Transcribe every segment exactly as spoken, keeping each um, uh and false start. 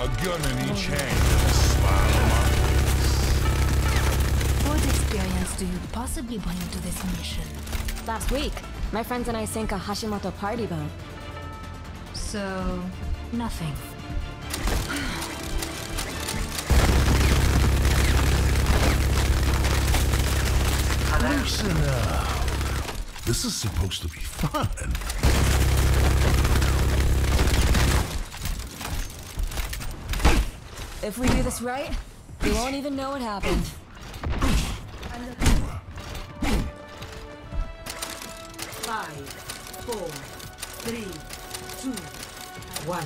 A gun in each hand and a smile on my face. What experience do you possibly bring to this mission? Last week, my friends and I sank a Hashimoto party boat. So, nothing. Listen up. This is supposed to be fun. If we do this right, we won't even know what happened. Five, four, three, two, one.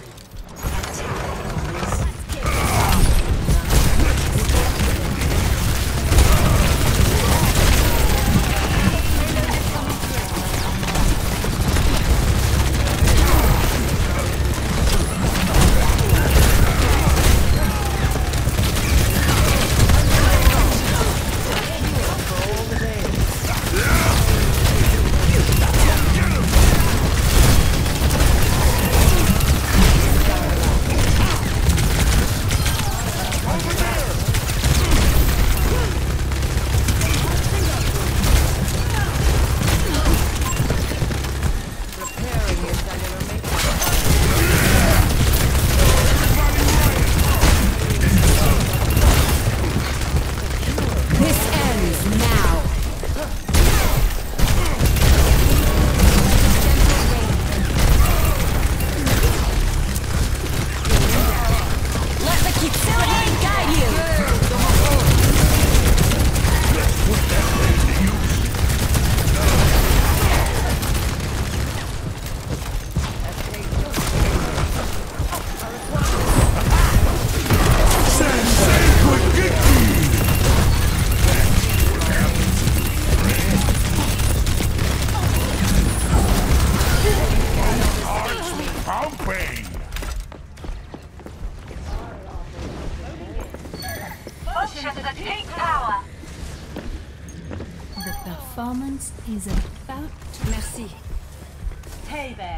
The performance is about... Merci. Hey there.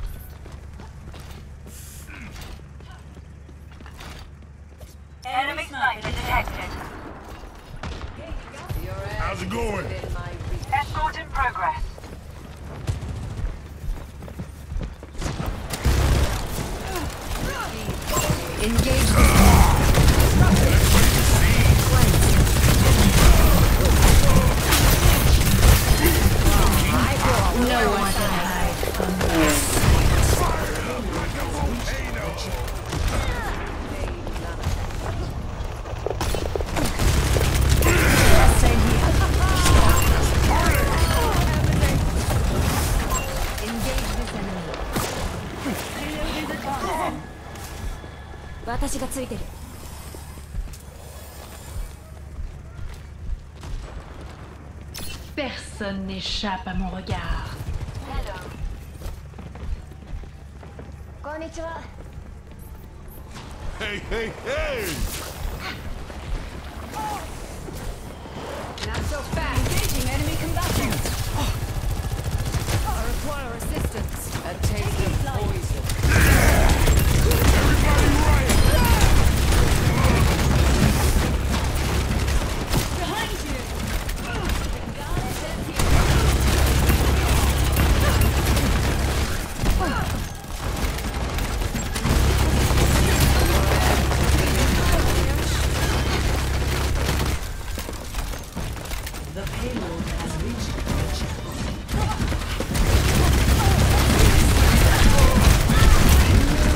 Enemy sniper detected. How's it going? Escort in progress. Engage. No one can hide from this. Personne n'échappe à mon regard. Hey, hey, hey! Not so fast. Engaging enemy combatants. I require assistance. A taste of poison. Everybody right! Behind you. The payload has reached the checkpoint.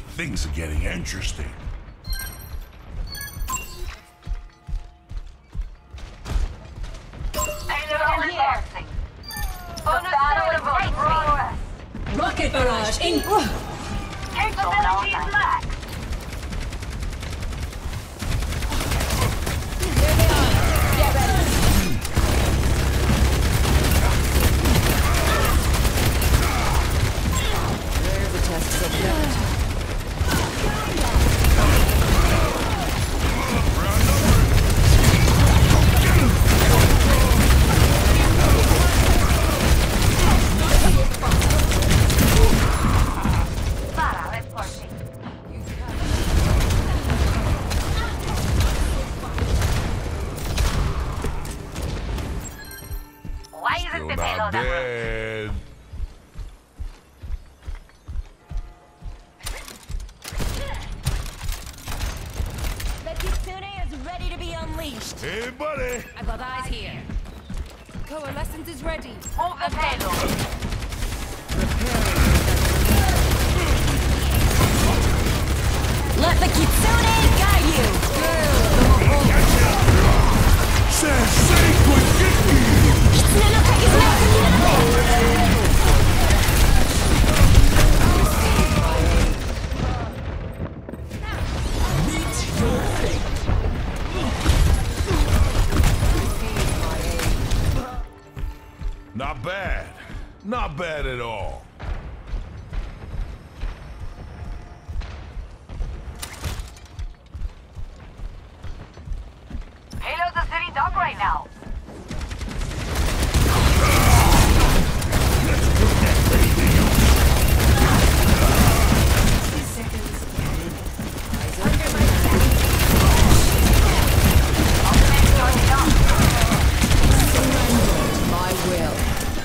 Things are getting interesting. Payload advancing. The battle is in progress. Rocket barrage in. Capabilities max. There they are. Get ready. There's a test subject. Para, let's push it. Why isn't Still the not payload approved? dead. The Kitsune is ready to be unleashed. Hey, buddy. I've got eyes here. Coalescence is ready. Move the payload. Let the Kitsune guide you. Sensei could get me. Kitsune no Kagizume o Takinate. Not bad. Not bad at all. Payload's a city dog right now. My will.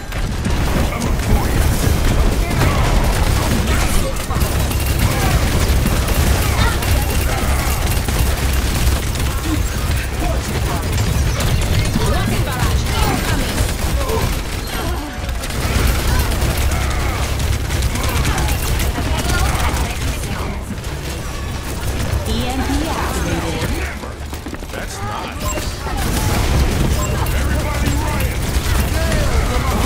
Rocket barrage incoming. E M P activated. That's nice. Everybody riot.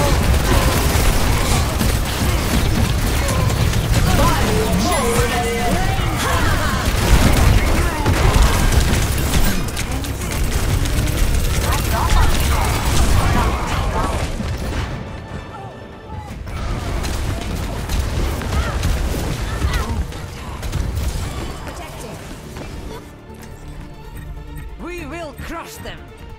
We will crush them.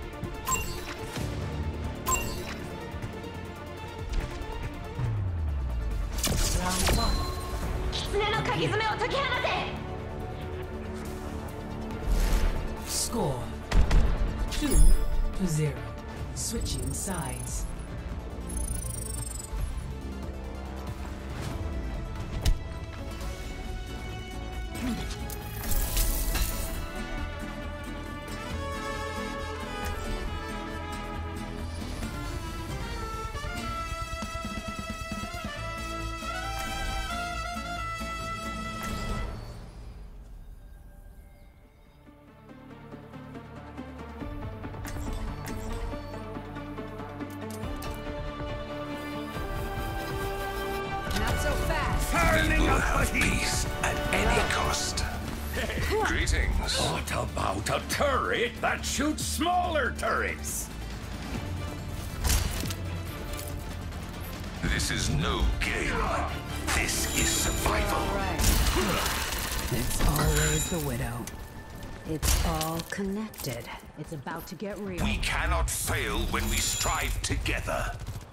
Kitsune no Kagizume o Takinate. Score two to zero. Switching sides. Not so fast. Turning up the peace at any cost. Greetings. What about a turret that shoots smaller turrets? This is no game. This is survival. It's always the widow. It's all connected. It's about to get real. We cannot fail when we strive together.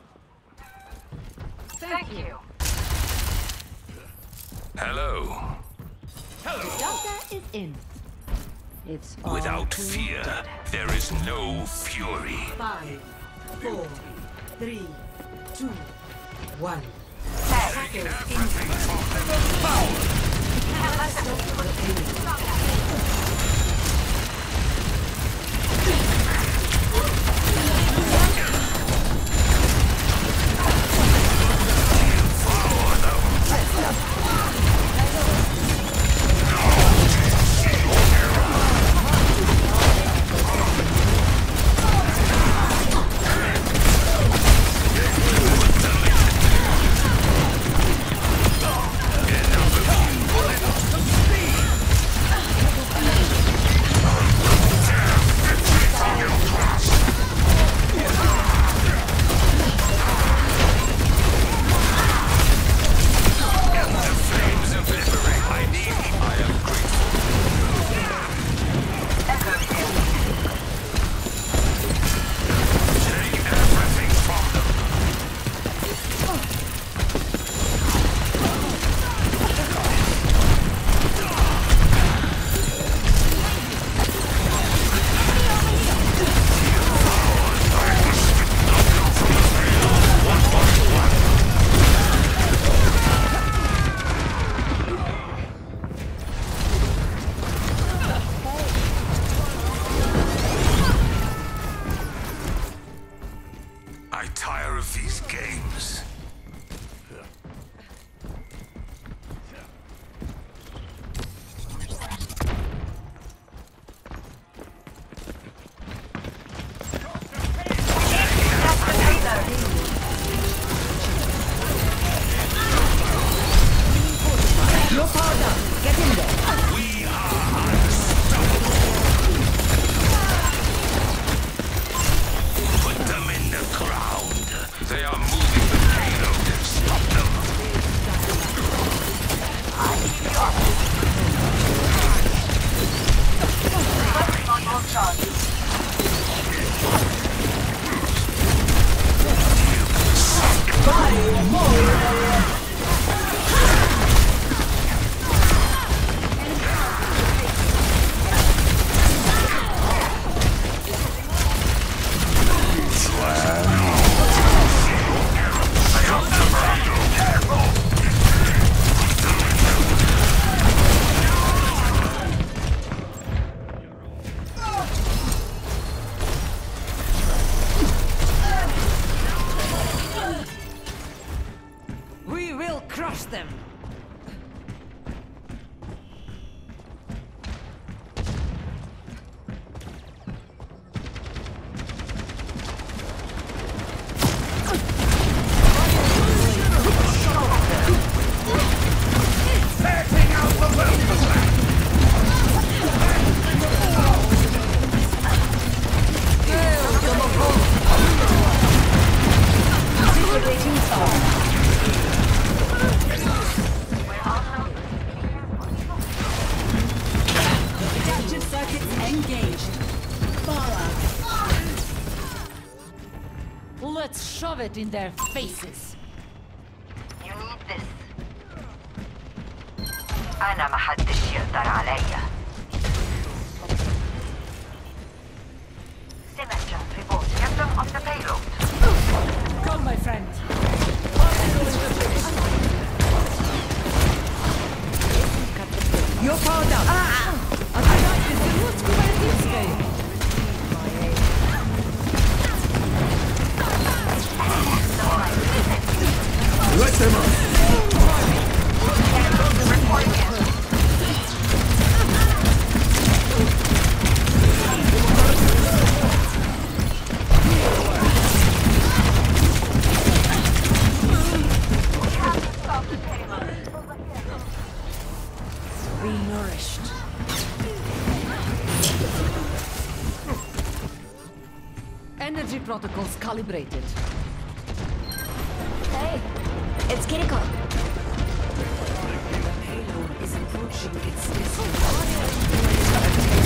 Thank you. Hello. Delta is in. It's all Without fear, connected. there is no fury. Five, four, three, two, one. Get in there. We are unstoppable. Put them in the ground. They are moving the payload. Stop them. Focusing on your charge. We will crush them. Setting out the welcome back. Protection circuits engaged. Far out. Let's shove it in their faces. You need this. أنا محدش يقدر عليا. Symmetra report captain of the payload. Come, my friend. You're powered down. Ah! Let them up. Renourished. Energy protocols calibrated. Hey, it's Kiriko. The payload is approaching its destination.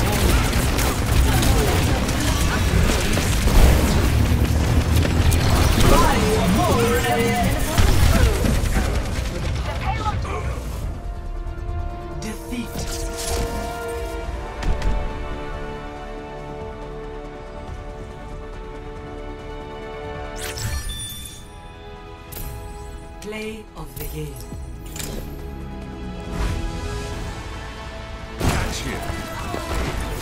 Defeat. Play of the game. Catch him.